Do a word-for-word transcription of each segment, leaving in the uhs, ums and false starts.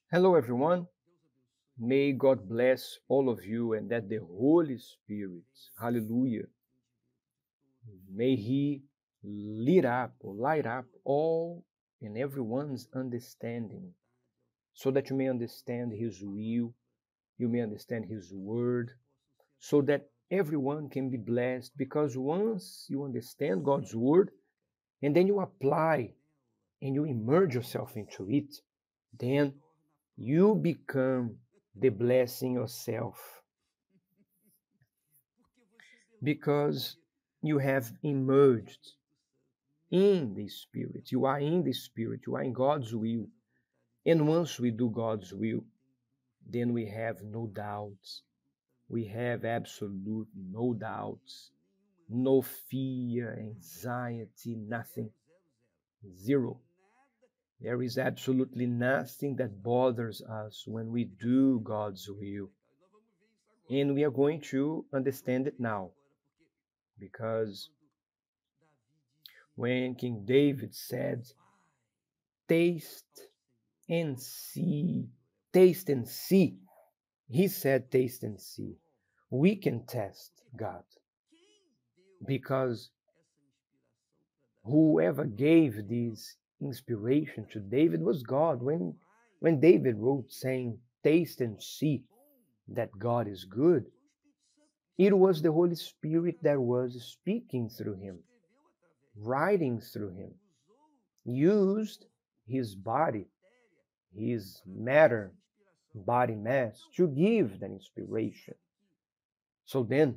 Hello, everyone. May God bless all of you and that the Holy Spirit, hallelujah, may He lit up or light up all and everyone's understanding so that you may understand His will, you may understand His word, so that everyone can be blessed. Because once you understand God's word and then you apply and you immerse yourself into it, then you become the blessing yourself because you have emerged in the Spirit. You are in the Spirit. You are in God's will. And once we do God's will, then we have no doubts. We have absolute no doubts, no fear, anxiety, nothing. Zero. There is absolutely nothing that bothers us when we do God's will. And we are going to understand it now because when King David said, taste and see, taste and see, he said, taste and see. We can test God because whoever gave this inspiration to David was God. When, when David wrote saying, taste and see that God is good, it was the Holy Spirit that was speaking through him, writing through him, used his body, his matter, body mass, to give that inspiration. So then,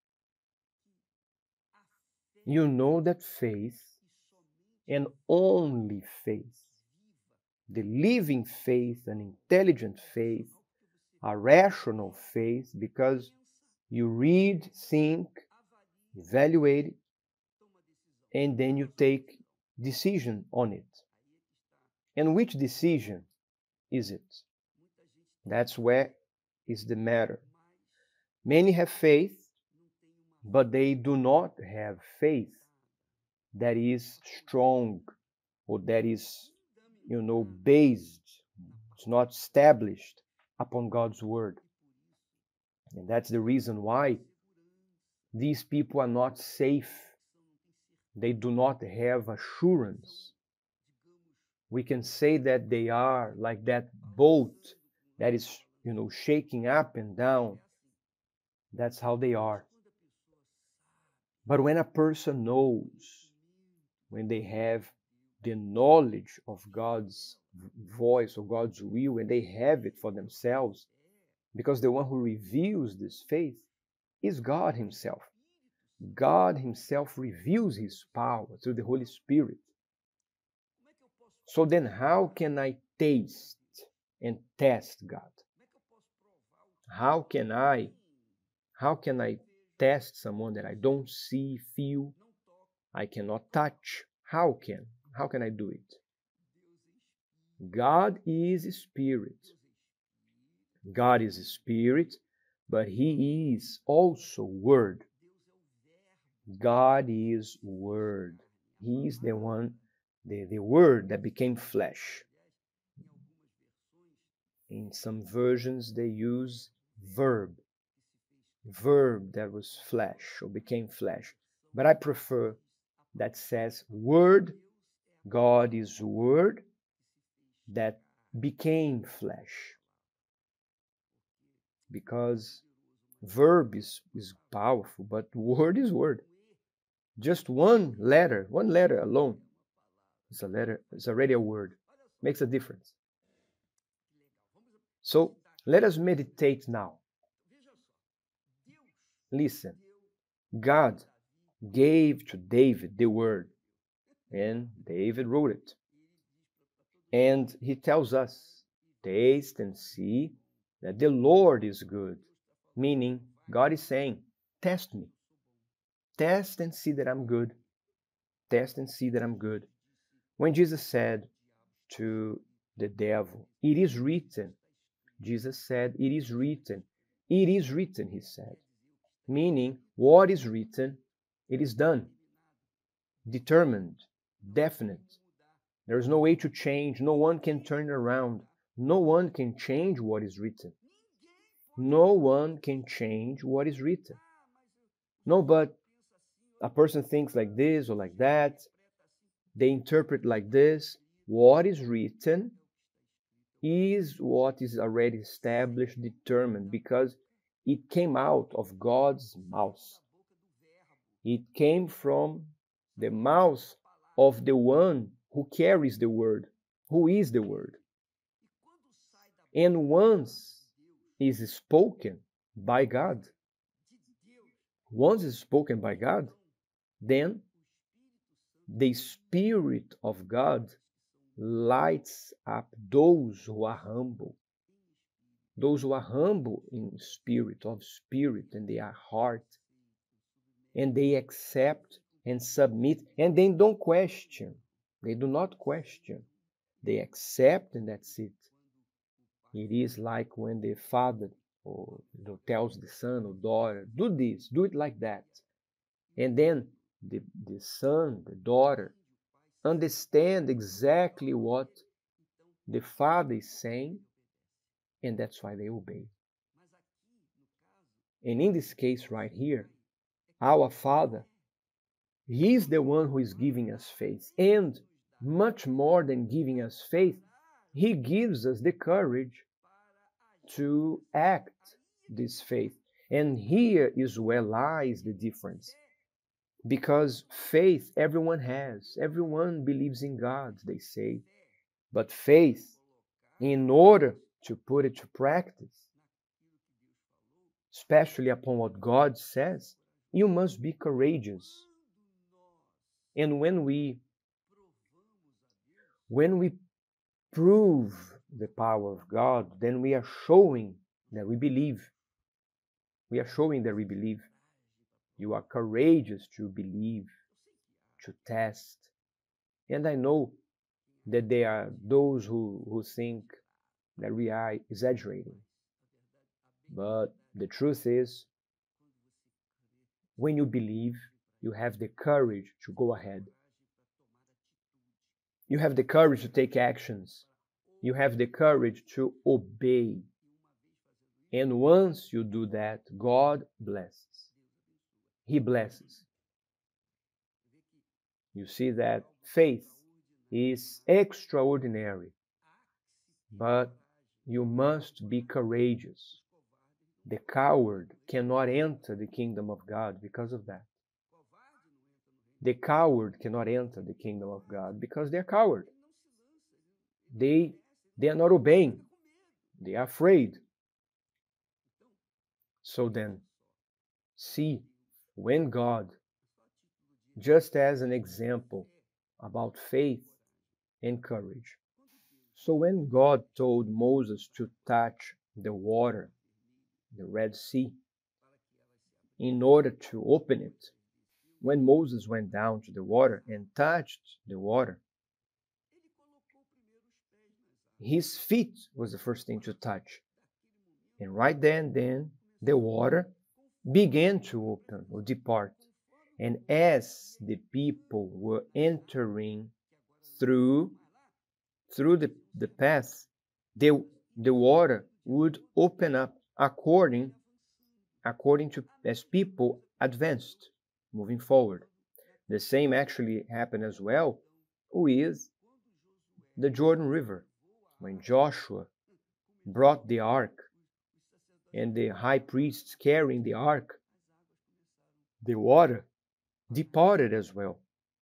you know that faith, and only faith, the living faith, an intelligent faith, a rational faith, because you read, think, evaluate, and then you take decision on it. And which decision is it? That's where is the matter. Many have faith, but they do not have faith that is strong or that is, you know, based, it's not established upon God's word. And that's the reason why these people are not safe. They do not have assurance. We can say that they are like that boat that is, you know, shaking up and down. That's how they are. But when a person knows, when they have the knowledge of God's voice or God's will, and they have it for themselves, because the one who reveals this faith is God Himself. God Himself reveals His power through the Holy Spirit. So then, how can I taste and test God? How can I, how can I test someone that I don't see, feel, I cannot touch? How can? How can I do it? God is Spirit. God is Spirit, but He is also Word. God is Word. He is the one, the, the Word that became flesh. In some versions, they use verb. Verb that was flesh or became flesh. But I prefer that says Word. God is Word that became flesh. Because verb is, is powerful, but word is word. Just one letter, one letter alone is a letter, is already a word. Makes a difference. So let us meditate now. Listen, God gave to David the word, and David wrote it. And he tells us, taste and see that the Lord is good. Meaning, God is saying, test me. Test and see that I'm good. Test and see that I'm good. When Jesus said to the devil, it is written, Jesus said, it is written. It is written, he said. Meaning, what is written, it is done. Determined, definite. There is no way to change. No one can turn it around. No one can change what is written. No one can change what is written. No, but a person thinks like this or like that. They interpret like this. What is written is what is already established, determined, because it came out of God's mouth. It came from the mouth of the one who carries the word, who is the word. And once is spoken by God, once is spoken by God, then the Spirit of God lights up those who are humble. Those who are humble in spirit, of spirit, and they are heart. And they accept and submit, and they don't question. They do not question. They accept, and that's it. It is like when the father or you know, tells the son or daughter, do this, do it like that. And then the, the son, the daughter, understand exactly what the father is saying, and that's why they obey. And in this case right here, our Father, He is the one who is giving us faith. And much more than giving us faith, He gives us the courage to act this faith. And here is where lies the difference. Because faith everyone has. Everyone believes in God, they say. But faith, in order to put it to practice, especially upon what God says, you must be courageous. And when we when we prove the power of God, then we are showing that we believe. We are showing that we believe. You are courageous to believe, to test. And I know that there are those who, who think that we are exaggerating. But the truth is, when you believe, you have the courage to go ahead. You have the courage to take actions. You have the courage to obey. And once you do that, God blesses. He blesses. You see that faith is extraordinary, but you must be courageous. The coward cannot enter the kingdom of God because of that. The coward cannot enter the kingdom of God because they're coward. They, they are not obeying. They are afraid. So then, see, when God, just as an example about faith and courage. So when God told Moses to touch the water, the Red Sea, in order to open it, when Moses went down to the water and touched the water, his feet was the first thing to touch. And right then, then, the water began to open or depart. And as the people were entering through, through the, the path, the, the water would open up according, according to as people advanced, moving forward. The same actually happened as well with the Jordan River. When Joshua brought the ark and the high priests carrying the ark, the water departed as well.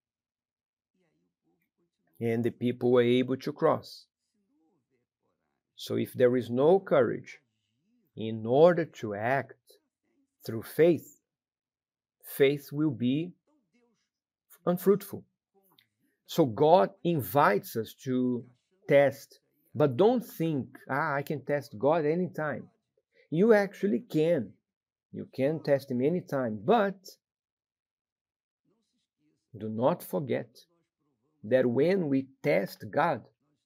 And the people were able to cross. So if there is no courage in order to act through faith, faith will be unfruitful. So God invites us to test, but don't think, ah, I can test God anytime. You actually can. You can test Him anytime, but do not forget that when we test God,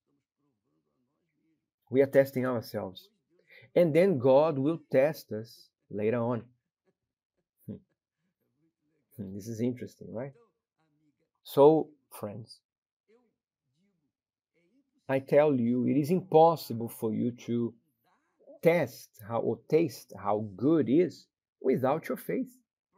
we are testing ourselves. And then God will test us later on. This is interesting, right? So, friends, I tell you, it is impossible for you to test how or taste how good is without your faith.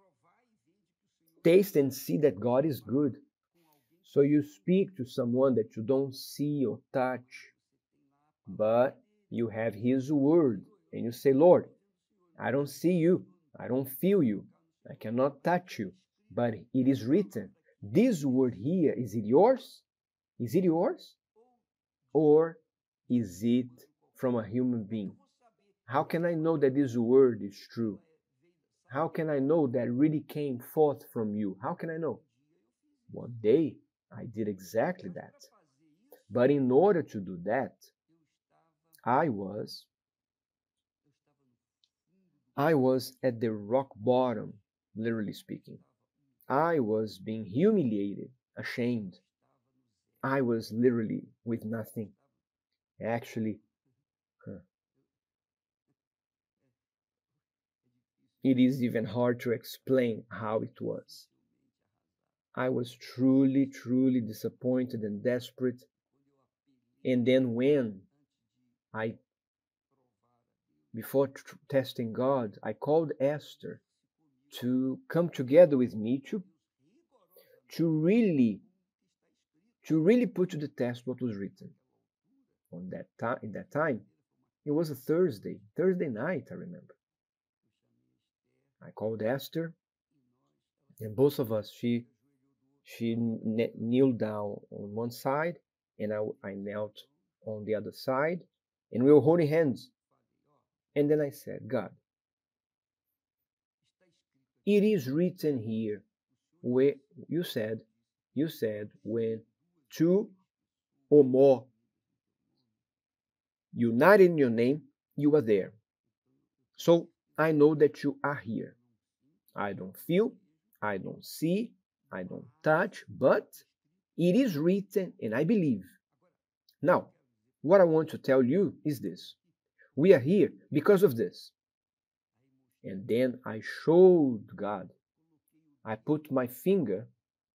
Taste and see that God is good. So you speak to someone that you don't see or touch, but you have His word, and you say, Lord, I don't see you, I don't feel you, I cannot touch you, but it is written. This word here, is it yours? Is it yours? Or is it from a human being? How can I know that this word is true? How can I know that really came forth from you? How can I know? One day I did exactly that. But in order to do that, I was I was at the rock bottom, literally speaking. I was being humiliated, ashamed. I was literally with nothing. Actually, huh, it is even hard to explain how it was. I was truly, truly disappointed and desperate. And then when I, before tr- testing God, I called Esther to come together with me to, to really, to really put to the test what was written. On that time, in that time, it was a Thursday, Thursday night, I remember. I called Esther, and both of us, she she kneeled down on one side, and I, I knelt on the other side, and we were holding hands. And then I said, God, it is written here where you said, you said when two or more united in your name, you are there. So I know that you are here. I don't feel, I don't see, I don't touch, but it is written and I believe. Now, what I want to tell you is this. We are here because of this. And then I showed God. I put my finger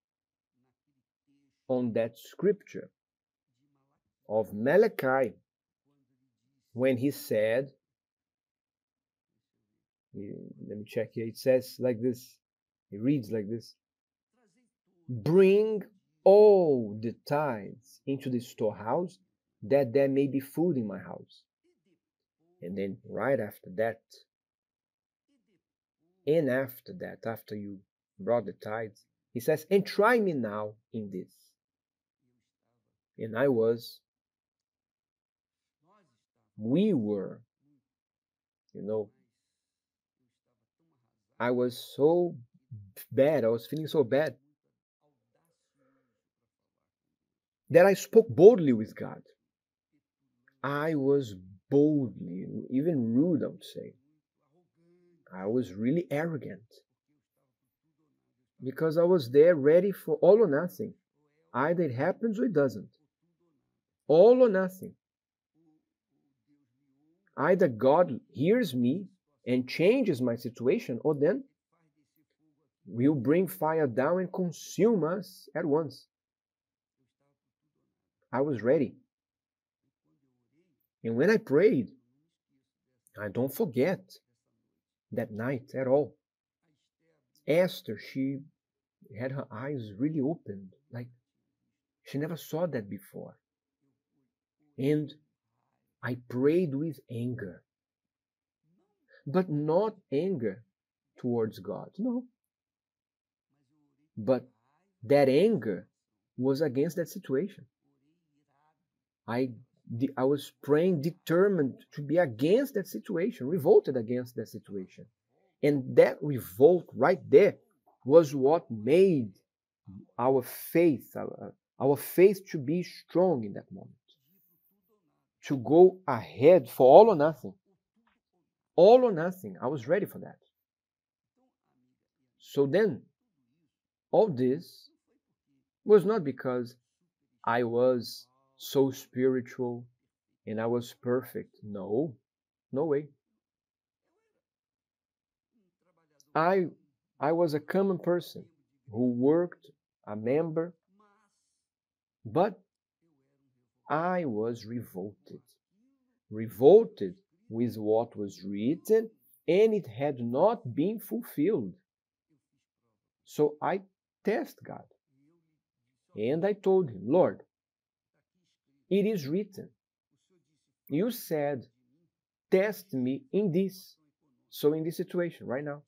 on that scripture of Malachi when he said, let me check here, it says like this, it reads like this: bring all the tithes into the storehouse, that there may be food in my house. And then right after that, and after that, after you brought the tithes, he says, and try me now in this. And I was, we were, you know, I was so bad, I was feeling so bad that I spoke boldly with God. I was boldly, even rude, I would say. I was really arrogant because I was there ready for all or nothing. Either it happens or it doesn't. All or nothing. Either God hears me and changes my situation, or then will bring fire down and consume us at once. I was ready. And when I prayed, I don't forget that night at all. Esther, she had her eyes really opened, like she never saw that before. And I prayed with anger, but not anger towards God, no. But that anger was against that situation. I, I was praying determined to be against that situation, revolted against that situation. And that revolt right there was what made our faith, our, our faith to be strong in that moment. To go ahead for all or nothing. All or nothing. I was ready for that. So then, all this was not because I was so spiritual and I was perfect. No, no way. I, I was a common person who worked, a member, but I was revolted. Revolted with what was written, and it had not been fulfilled. So I tested God. And I told him, Lord, it is written. You said, test me in this. So in this situation right now,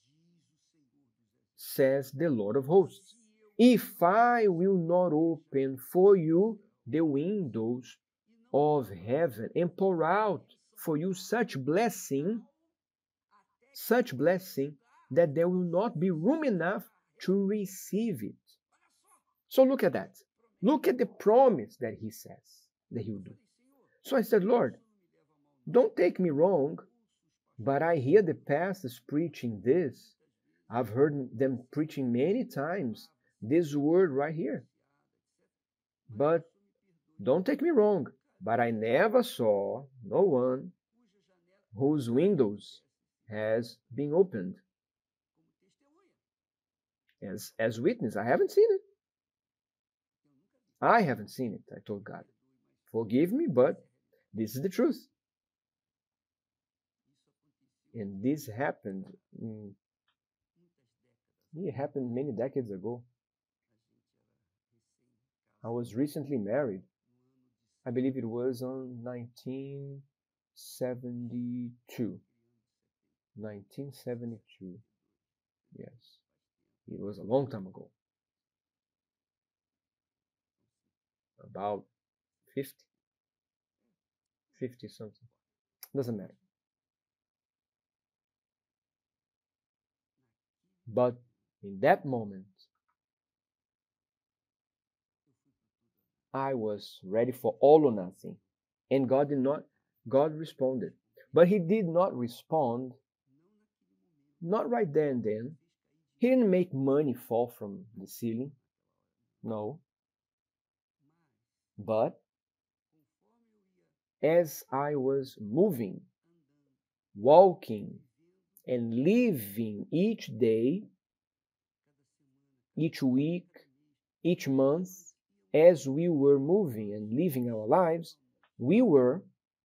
says the Lord of hosts, if I will not open for you the windows of heaven and pour out for you such blessing, such blessing that there will not be room enough to receive it. So look at that. Look at the promise that he says that he will do. So I said, Lord, don't take me wrong, but I hear the pastors preaching this. I've heard them preaching many times this word right here. But don't take me wrong, but I never saw no one whose windows has been opened. As, as witness, I haven't seen it. I haven't seen it, I told God. Forgive me, but this is the truth. And this happened, mm, it happened many decades ago. I was recently married. I believe it was on nineteen seventy-two. nineteen seventy-two. Yes. It was a long time ago. About fifty. fifty something. Doesn't matter. But in that moment, I was ready for all or nothing. And God did not, God responded. But he did not respond, not right there and then. He didn't make money fall from the ceiling. No. But as I was moving, walking, and living each day, each week, each month, as we were moving and living our lives, we were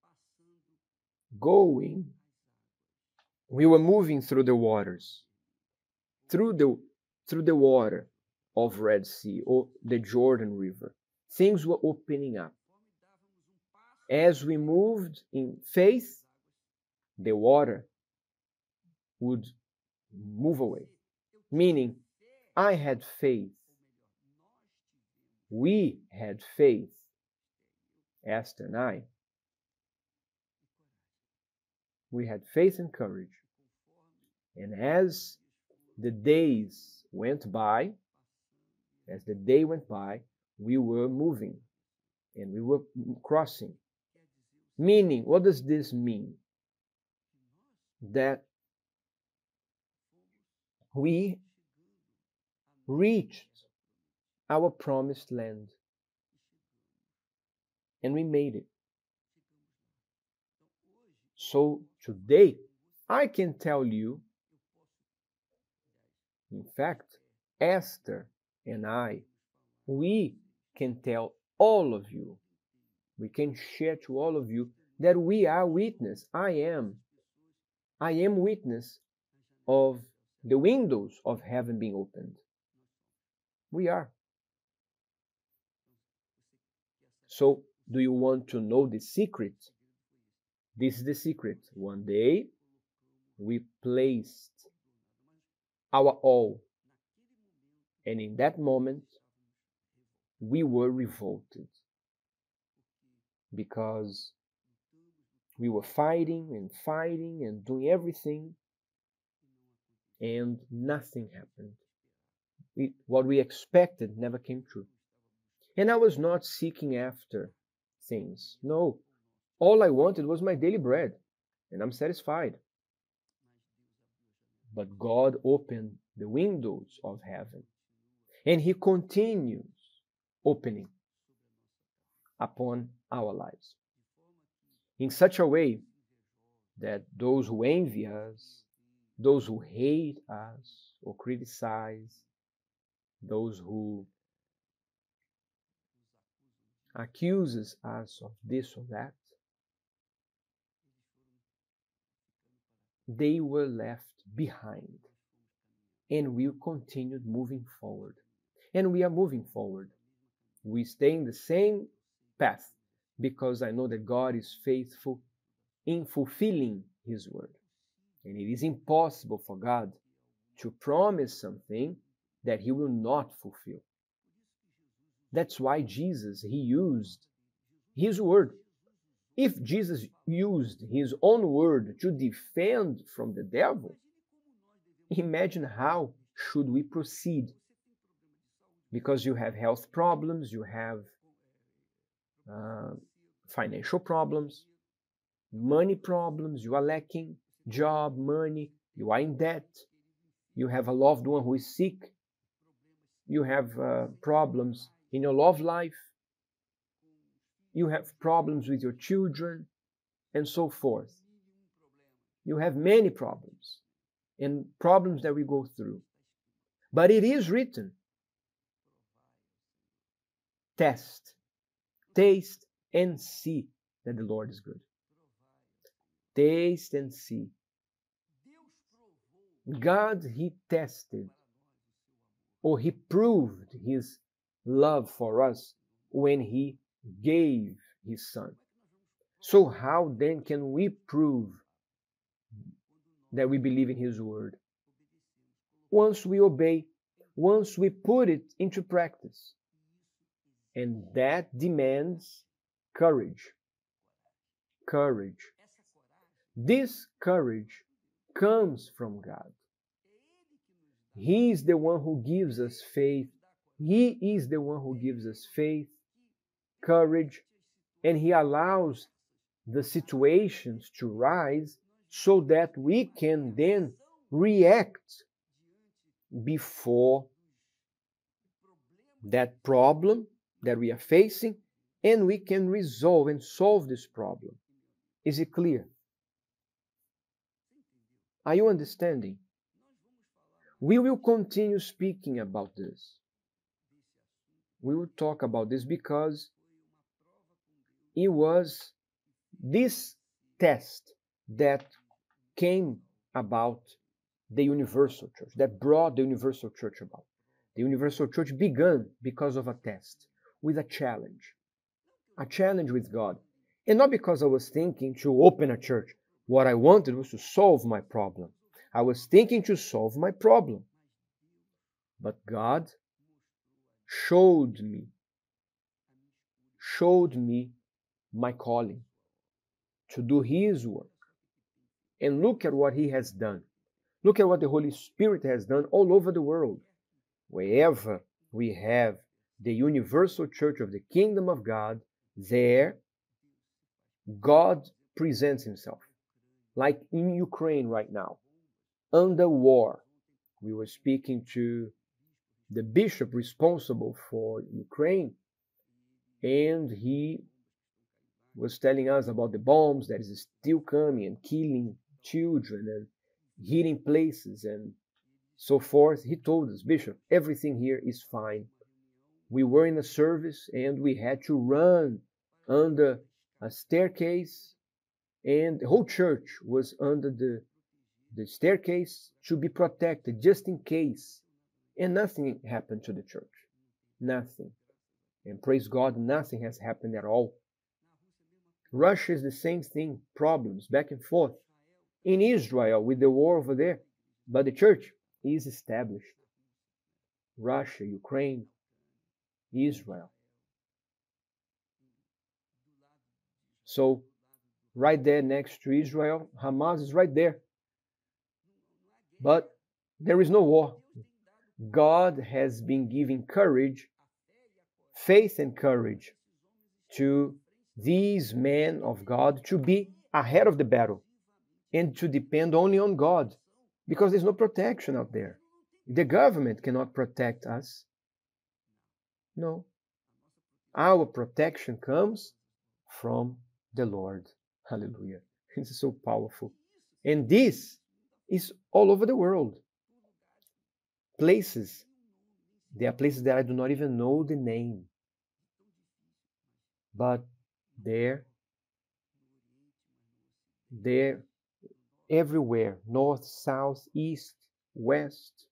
going, we were moving through the waters, through the, through the water of Red Sea or the Jordan River. Things were opening up. As we moved in faith, the water would move away. Meaning, I had faith. We had faith, Esther and I. We had faith and courage. And as the days went by, as the day went by, we were moving and we were crossing. Meaning, what does this mean? That we reached our promised land and we made it. So today, I can tell you, in fact, Esther and I, we can tell all of you, we can share to all of you that we are witness. I am. I am witness of the windows of heaven being opened. We are. So, do you want to know the secret? This is the secret. One day, we placed our all. And in that moment, we were revolted. Because we were fighting and fighting and doing everything, and nothing happened. We, what we expected never came true. And I was not seeking after things. No. All I wanted was my daily bread, and I'm satisfied. But God opened the windows of heaven, and He continues opening upon our lives in such a way that those who envy us, those who hate us or criticize, those who accuses us of this or that, they were left behind. And we continued moving forward. And we are moving forward. We stay in the same path because I know that God is faithful in fulfilling His word. And it is impossible for God to promise something that He will not fulfill. That's why Jesus, He used His word. If Jesus used His own word to defend from the devil, imagine how should we proceed? Because you have health problems, you have uh, financial problems, money problems, you are lacking job, money, you are in debt, you have a loved one who is sick, you have uh, problems in your love life, you have problems with your children, and so forth. You have many problems and problems that we go through. But it is written, test, taste, and see that the Lord is good. Taste and see. God, He tested, or He proved His love for us when He gave His Son. So how then can we prove that we believe in His word? Once we obey, once we put it into practice. And that demands courage. Courage. This courage comes from God. He is the one who gives us faith. He is the one who gives us faith, courage, and He allows the situations to rise so that we can then react before that problem that we are facing, and we can resolve and solve this problem. Is it clear? Are you understanding? We will continue speaking about this. We will talk about this because it was this test that came about the universal church, that brought the universal church about. The universal church began because of a test, with a challenge, a challenge with God. And not because I was thinking to open a church. What I wanted was to solve my problem. I was thinking to solve my problem. But God showed me, showed me my calling to do His work. And look at what He has done. Look at what the Holy Spirit has done all over the world. Wherever we have the universal church of the kingdom of God, there God presents Himself. Like in Ukraine right now, under war. We were speaking to the bishop responsible for Ukraine, and he was telling us about the bombs that is still coming and killing children and hitting places and so forth. He told us, Bishop, everything here is fine. We were in a service and we had to run under a staircase, and the whole church was under the, the staircase to be protected just in case. And nothing happened to the church. Nothing. And praise God, nothing has happened at all. Russia is the same thing, problems back and forth. In Israel, with the war over there. But the church is established. Russia, Ukraine, Israel. So, right there next to Israel, Hamas is right there. But there is no war. God has been giving courage, faith and courage to these men of God to be ahead of the battle and to depend only on God, because there's no protection out there. The government cannot protect us. No. Our protection comes from the Lord. Hallelujah. This is so powerful. And this is all over the world. Places. There are places that I do not even know the name. But there, there, everywhere, north, south, east, west,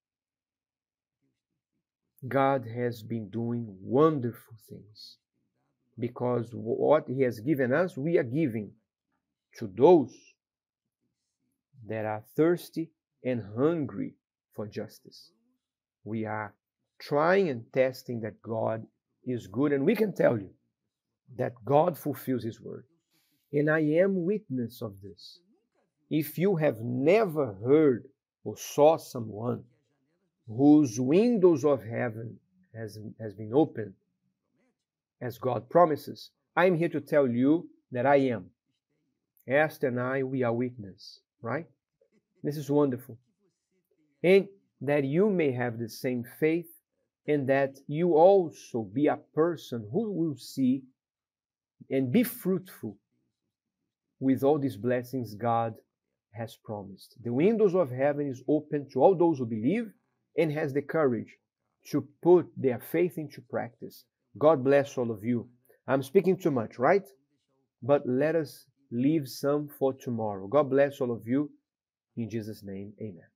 God has been doing wonderful things. Because what He has given us, we are giving to those that are thirsty and hungry for justice. We are trying and testing that God is good, and we can tell you that God fulfills His word. And I am witness of this. If you have never heard or saw someone whose windows of heaven has, has been opened, as God promises, I'm here to tell you that I am. Esther and I, we are witness, right? This is wonderful. And that you may have the same faith, and that you also be a person who will see and be fruitful with all these blessings God has promised. The windows of heaven is open to all those who believe and has the courage to put their faith into practice. God bless all of you. I'm speaking too much, right? But let us leave some for tomorrow. God bless all of you. In Jesus' name, amen.